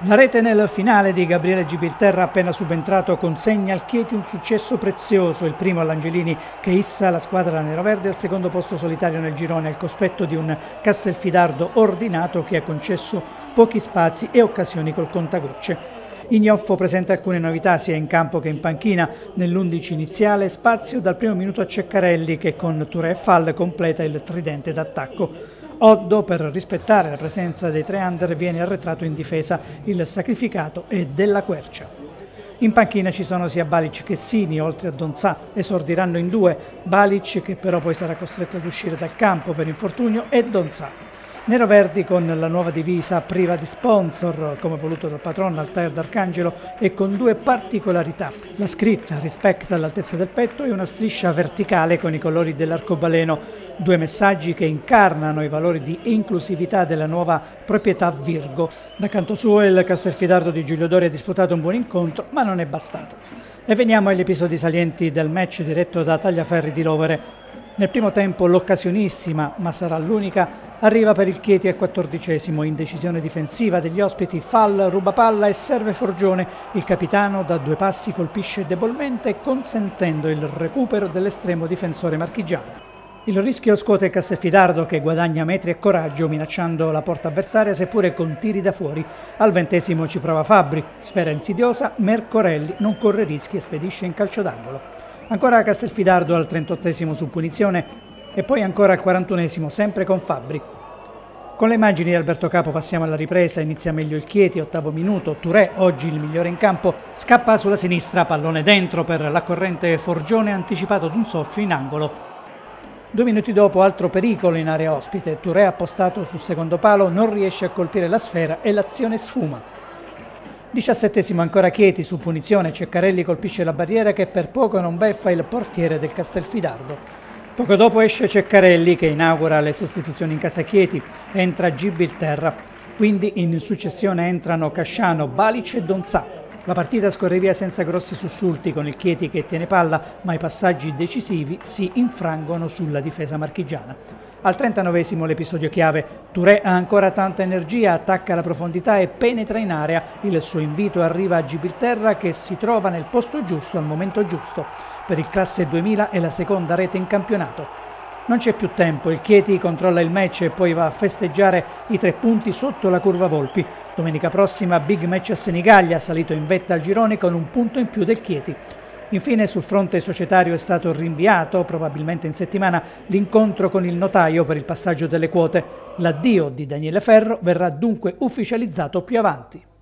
La rete nel finale di Gabriele Gibilterra, appena subentrato, consegna al Chieti un successo prezioso, il primo all'Angelini che issa la squadra neroverde al secondo posto solitario nel girone al cospetto di un Castelfidardo ordinato che ha concesso pochi spazi e occasioni col contagocce. Ignoffo presenta alcune novità sia in campo che in panchina. Nell'11 iniziale spazio dal primo minuto a Ceccarelli che con Touré e Fall completa il tridente d'attacco. Oddo, per rispettare la presenza dei tre under, viene arretrato in difesa. Il sacrificato è Della Quercia. In panchina ci sono sia Balic che Sini, oltre a Donzà. Esordiranno in due, Balic che però poi sarà costretto ad uscire dal campo per infortunio e Donzà. Neroverdi con la nuova divisa priva di sponsor, come voluto dal patron Altair d'Arcangelo, e con due particolarità. La scritta rispetto all'altezza del petto e una striscia verticale con i colori dell'arcobaleno, due messaggi che incarnano i valori di inclusività della nuova proprietà Virgo. Da canto suo il Castelfidardo di Giulio Dori ha disputato un buon incontro, ma non è bastato. E veniamo agli episodi salienti del match diretto da Tagliaferri di Lovere. Nel primo tempo l'occasionissima, ma sarà l'unica, arriva per il Chieti al 14°, in decisione difensiva degli ospiti, Fall ruba palla e serve Forgione. Il capitano da due passi colpisce debolmente consentendo il recupero dell'estremo difensore marchigiano. Il rischio scuote il Castelfidardo che guadagna metri e coraggio minacciando la porta avversaria seppure con tiri da fuori. Al 20° ci prova Fabbri, sfera insidiosa, Mercorelli non corre rischi e spedisce in calcio d'angolo. Ancora Castelfidardo al 38° su punizione e poi ancora al 41° sempre con Fabbri. Con le immagini di Alberto Capo passiamo alla ripresa, inizia meglio il Chieti, 8° minuto, Touré, oggi il migliore in campo, scappa sulla sinistra, pallone dentro per l'accorrente Forgione anticipato d'un soffio in angolo. 2 minuti dopo altro pericolo in area ospite, Touré appostato sul secondo palo non riesce a colpire la sfera e l'azione sfuma. 17° ancora Chieti su punizione, Ceccarelli colpisce la barriera che per poco non beffa il portiere del Castelfidardo. Poco dopo esce Ceccarelli che inaugura le sostituzioni in casa Chieti, entra Gibilterra, quindi in successione entrano Casciano, Balic e Donzà. La partita scorre via senza grossi sussulti con il Chieti che tiene palla, ma i passaggi decisivi si infrangono sulla difesa marchigiana. Al 39° l'episodio chiave, Touré ha ancora tanta energia, attacca la profondità e penetra in area. Il suo invito arriva a Gibilterra che si trova nel posto giusto al momento giusto. Per il classe 2000 è la seconda rete in campionato. Non c'è più tempo, il Chieti controlla il match e poi va a festeggiare i 3 punti sotto la curva Volpi. Domenica prossima big match a Senigallia, salito in vetta al girone con un punto in più del Chieti. Infine sul fronte societario è stato rinviato, probabilmente in settimana, l'incontro con il notaio per il passaggio delle quote. L'addio di Daniele Ferro verrà dunque ufficializzato più avanti.